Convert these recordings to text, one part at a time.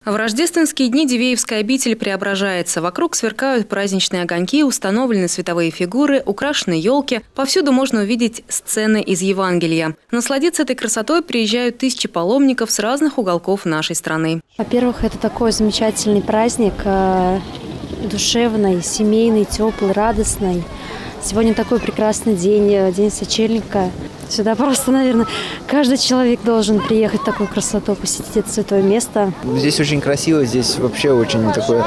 В рождественские дни Дивеевская обитель преображается. Вокруг сверкают праздничные огоньки, установлены световые фигуры, украшены елки. Повсюду можно увидеть сцены из Евангелия. Насладиться этой красотой приезжают тысячи паломников с разных уголков нашей страны. Во-первых, это такой замечательный праздник, душевный, семейный, теплый, радостный. Сегодня такой прекрасный день, День сочельника. Сюда просто, наверное, каждый человек должен приехать в такую красоту, посетить это святое место. Здесь очень красиво, здесь вообще очень такое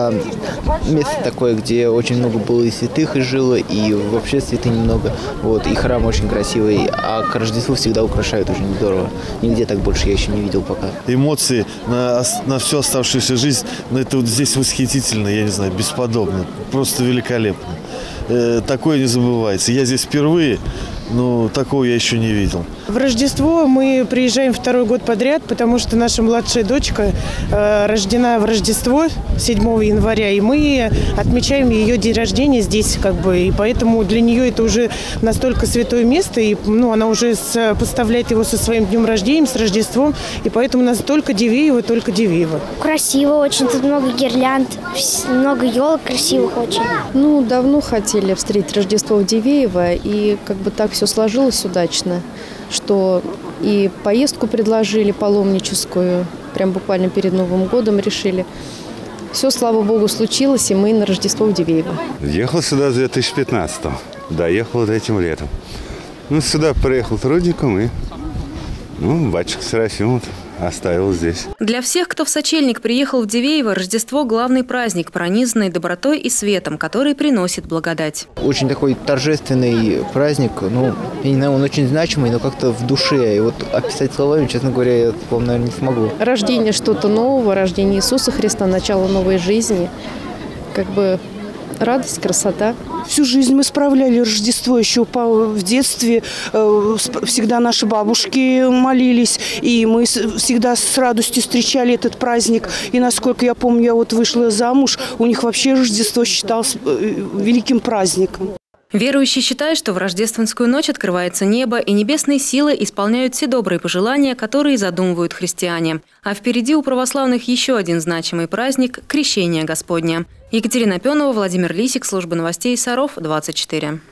место такое, где очень много было и святых и жило, и вообще святынь немного. Вот, и храм очень красивый, а к Рождеству всегда украшают очень здорово. Нигде так больше я еще не видел пока. Эмоции на всю оставшуюся жизнь, это вот здесь восхитительно, я не знаю, бесподобно, просто великолепно. Такое не забывается. Я здесь впервые, но такого я еще не видел. В Рождество мы приезжаем второй год подряд, потому что наша младшая дочка рождена в Рождество 7 января, и мы отмечаем ее день рождения здесь, и поэтому для нее это уже настолько святое место, и она уже поставляет его со своим днем рождения, с Рождеством, и поэтому у нас только Дивеево, только Дивеево. Красиво очень, тут много гирлянд, много елок красивых очень. Давно хотели встретить Рождество в Дивеево, и так все сложилось удачно, что и поездку предложили паломническую, прям буквально перед Новым годом решили. Все, слава богу, случилось, и мы на Рождество в Дивеево. Ехал сюда с 2015-го, доехал этим летом. Сюда приехал трудником, и батюшка Серафим оставил здесь. Для всех, кто в сочельник приехал в Дивеево, Рождество – главный праздник, пронизанный добротой и светом, который приносит благодать. Очень такой торжественный праздник, я не знаю, он очень значимый, но как-то в душе. И описать словами, честно говоря, я вам, наверное, не смогу. Рождение что-то нового, рождение Иисуса Христа, начало новой жизни, радость, красота. Всю жизнь мы справляли Рождество еще в детстве. Всегда наши бабушки молились, и мы всегда с радостью встречали этот праздник. И, насколько я помню, я вышла замуж, у них вообще Рождество считалось великим праздником. Верующие считают, что в рождественскую ночь открывается небо, и небесные силы исполняют все добрые пожелания, которые задумывают христиане. А впереди у православных еще один значимый праздник – Крещение Господне. Екатерина Пенова, Владимир Лисик, служба новостей Саров, 24.